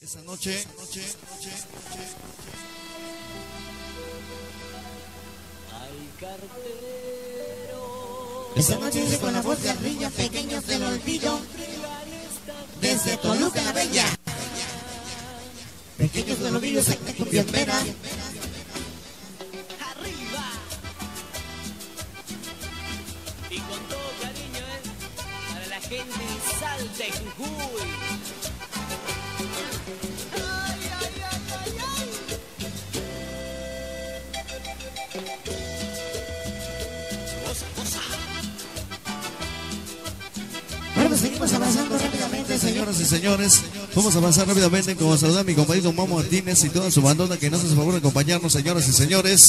Esa noche. Esta noche dice con la voz de Arrilla, pequeños del olvido, desde Toluca la Bella. Pequeños del olvido, secta cumbiambera. Arriba. Y con todo cariño, para la gente de Salta y Jujuy. Bueno, seguimos avanzando rápidamente, Señoras y señores, vamos a avanzar rápidamente como saludar a mi compañero Mamo Martínez y toda su bandona que nos hace favor de acompañarnos, señoras y señores.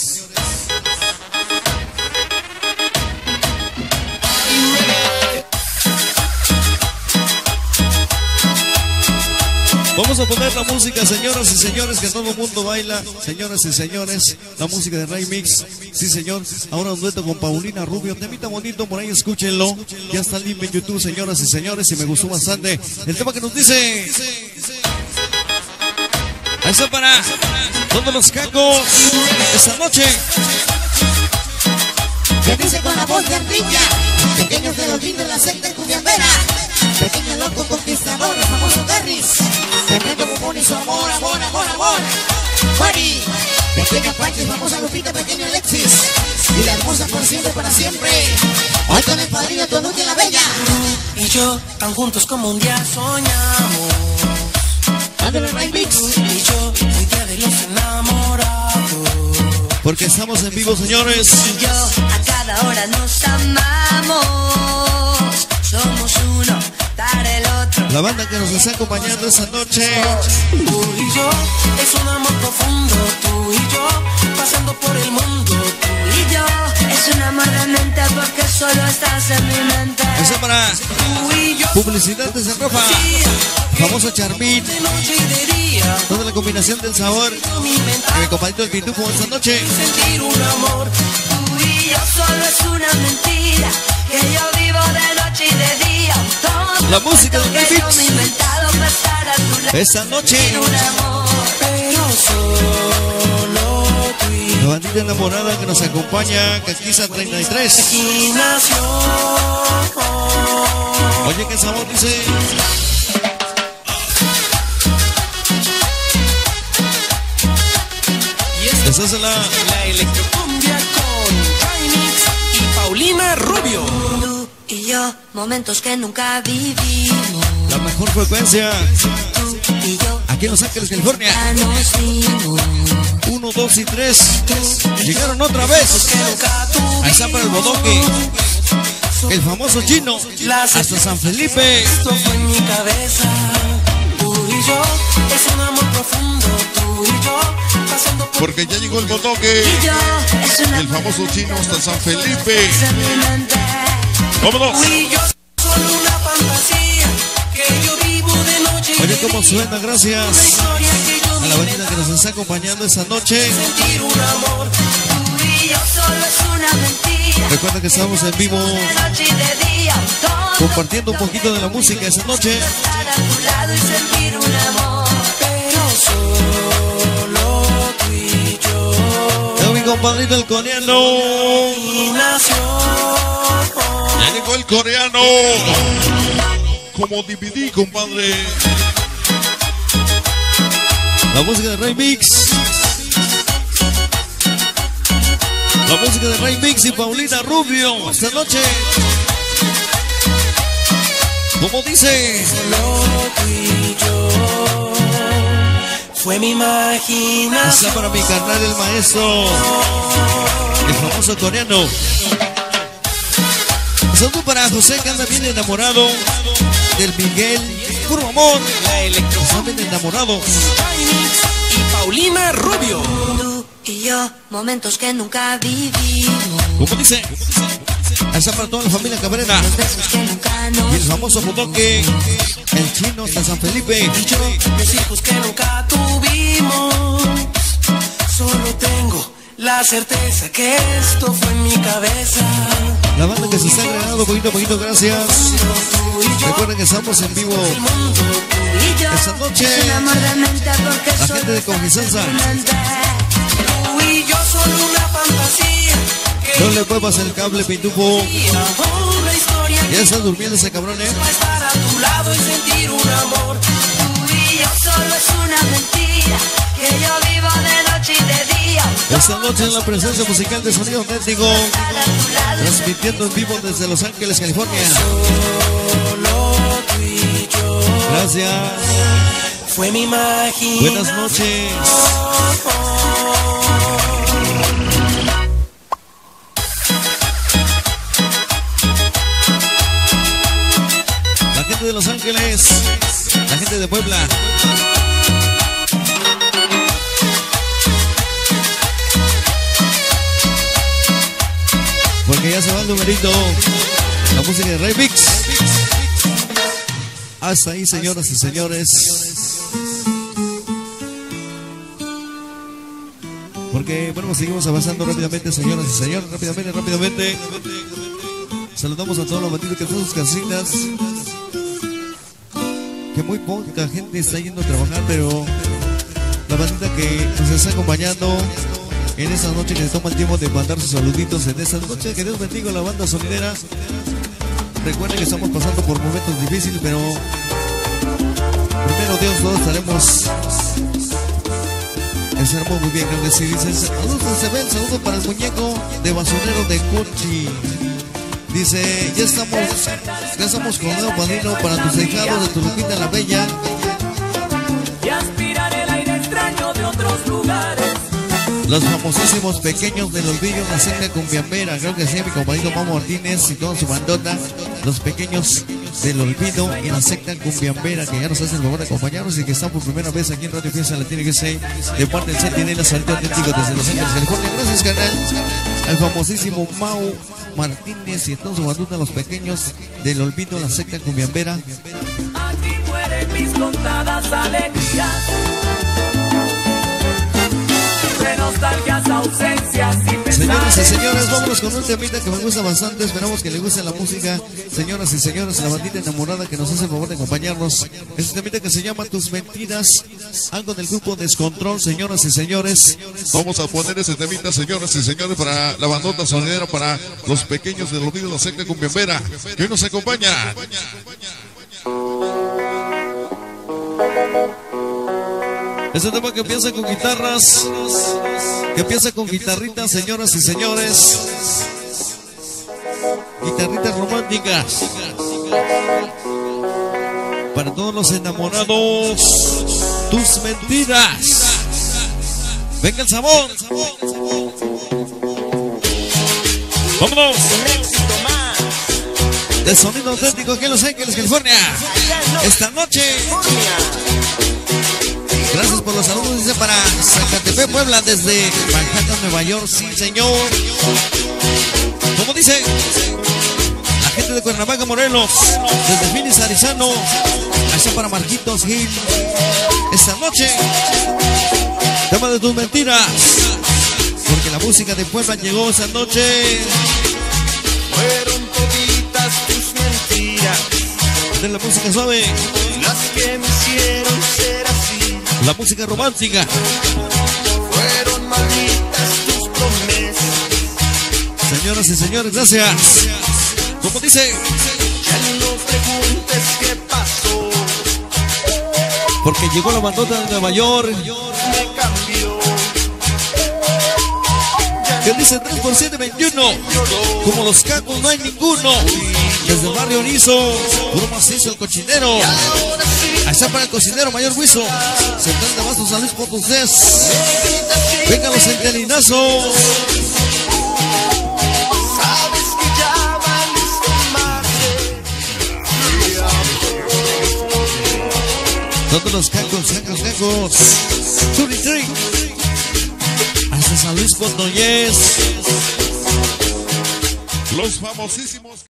Vamos a poner la música, señoras y señores, que todo el mundo baila. Señoras y señores, la música de Ray Mix. Sí, señor. Ahora un dueto con Paulina Rubio. Temita bonito, por ahí escúchenlo. Ya está libre en YouTube, señoras y señores, y me gustó bastante el tema que nos dice. Ahí está para todos los cacos esta noche. Que dice con la voz de Arrilla, pequeños del olvido en la secta cumbiambera. Pequeño loco conquistador, el famoso Garris. Tremendo bubón y su amor, amor, amor, amor. Juari, pequeña Panches, famosa Lupita, pequeño Alexis. Y la hermosa por siempre, para siempre. Hoy con el padrino Toluca la Bella. Y yo, tan juntos como un día soñamos. Ándale, Ray Mix. Y yo, hoy día de los enamorados. Porque estamos en vivo, señores. Y yo, a cada hora nos amamos. Somos uno para el otro. La banda que nos está acompañando esta noche. Tú y yo, es un amor profundo. Tú y yo, pasando por el mundo. Tú Y yo, es un amor de mente porque solo estás en mi mente. Eso para y yo, publicidades en ropa. Famoso Charmín. de noche y de día. Toda la combinación del sabor. Mi mente Mi compañero el Pitufo esta noche. sentir un amor. Tú y yo solo es una mentira. Que yo vivo de noche y de día. Todo La música de que Ray yo Mix. me he inventado para estar a tu lado. Esta noche. Un amor. Pero solo tú y La bandita enamorada que nos acompaña. Caquiza 33. imaginación. Oye, qué sabor dice. Y esta Esa es la. la electrocumbia con Raimix y Paulina Rubio. Tú y yo, momentos que nunca vivimos. La mejor frecuencia. Tú y yo, Aquí en Los Ángeles, California. ya nos vimos. 1, 2 y 3. Llegaron otra vez. Ahí está para el bodoque. El famoso chino. Hasta San Felipe. Esto fue en mi cabeza. Tú y yo, es un amor profundo. Tú y yo, pasando por Porque ya llegó el botoque. Y yo, es una El famoso chino hasta San Felipe. en mi mente. ¡Vámonos! tú y yo, solo una fantasía. Que yo vivo de noche y Oye, de cómo día. suena, gracias Historia que yo a me la bandita que nos está acompañando esta noche. sentir un amor. Tú y yo solo es una mentira. Recuerda que estamos en vivo De noche y de día. Todo compartiendo un poquito de la música esta noche. estar a tu lado y sentir un amor. Pero solo tú y yo. Tengo mi compadrito el coreano. Imaginación. Ya llegó el coreano. Como DVD, compadre. La música de Ray Mix. La música de Ray Mix y Paulina Rubio esta noche. Como dice. Solo tú y yo. Fue mi Está imaginación. para mi carnal el maestro. El famoso coreano. Saludo para José que anda bien enamorado del Miguel. Puro amor. La Está bien enamorado. Raimix y Paulina Rubio. Tú y yo, momentos que nunca vivimos. Como dice. Ahí está para toda la familia Cabrera. Los besos que nunca nos Y el famoso bodoque. El chino hasta San Felipe. Y yo, los hijos que nunca tuvimos. Solo tengo la certeza que esto fue en mi cabeza. La banda que se está agregando poquito a poquito, gracias. Recuerden que estamos en vivo esta noche. La gente de Confianza. Tú y yo son una fantasía. No le muevas el cable, Pitufo. Una historia Ya está durmiendo ese cabrón, estar a tu lado y sentir un amor. Tú y yo solo es una mentira, que yo vivo de noche y de día. Esta noche en la presencia musical de Sonido Auténtico, transmitiendo en vivo desde Los Ángeles, California. Solo tú y yo. Gracias. Fue mi imaginación. Buenas noches. La gente de Los Ángeles, la gente de Puebla. Porque ya se va el numerito. La música de Ray Mix. Hasta ahí, señoras y señores. Porque, bueno, seguimos avanzando rápidamente, señoras y señores. Rápidamente. Saludamos a todos los bandidos que están en sus casitas. Que muy poca gente está yendo a trabajar, pero la bandita que nos está acompañando en esta noche, que se toma el tiempo de mandar sus saluditos en esta noche. Que Dios bendiga a la banda sonidera. Recuerden que estamos pasando por momentos difíciles, pero primero Dios, todos estaremos muy bien. Creo que sí, dicen saludos para el muñeco de basurero de Cochi. Dice, ya estamos con un nuevo padrino para tus hijados de tu Lupita la Bella. Y aspirar el aire extraño de otros lugares. Los famosísimos Pequeños del Olvido, la secta cumbiambera. Creo que sí, mi compañero Mamo Martínez y toda su bandota. Los Pequeños del Olvido y la secta cumbiambera, que ya nos hacen el favor de acompañarnos y que están por primera vez aquí en Radio Fiesta Latina USA, de parte del Sentinela Sonido Auténtico desde Los Ángeles, California. Gracias, canal. Al famosísimo Mau Martínez y toda su bandota, los Pequeños del Olvido, la secta cumbiambera. Aquí mueren mis contadas alegrías, de nostalgias, ausencias y pesares. Señoras y señores, vámonos con un temita que me gusta bastante. Esperamos que les guste la música. Señoras y señores, la bandita enamorada que nos hace el favor de acompañarnos. Es un temita que se llama Tus Mentiras, algo del grupo Descontrol. Señoras y señores, Vamos a poner ese temita, señoras y señores, para la bandota sonidera, para los Pequeños del Olvido, la secta cumbiambera, que hoy nos acompaña. es un tema que empieza con guitarras, que empieza con guitarritas, señoras y señores. Guitarritas románticas. Para todos los enamorados, Tus Mentiras. Venga el sabor. Vámonos. De Sonido Auténtico aquí en Los Ángeles, California. Esta noche. Gracias por los saludos, dice para Zacatepec, Puebla, desde Manhattan, Nueva York. Sí, señor. ¿Cómo dice? La gente de Cuernavaca, Morelos, desde Phoenix, Arizona. Allá para Marquitos Gil. Esta noche, tema de Tus Mentiras. Porque la música de Puebla llegó esta noche. Fueron toditas tus mentiras, De la música suave, las que me hicieron ser así. la música romántica. Fueron malditas tus promesas, Señoras y señores, gracias. ¿Cómo dice? ya no preguntes qué pasó, Porque llegó la bandota de Nueva York. me cambió. Que dice 3x721. Como los cacos no hay ninguno. Desde el barrio Nizo, puro macizo el cochinero. Allá para el cocinero Mayor Huizo. Central de Abastos San Luis Potosí. Venga los centelinazos. Sabes que ya valiste madre. Todos los cacos. 33. Hasta San Luis Potosí. Los famosísimos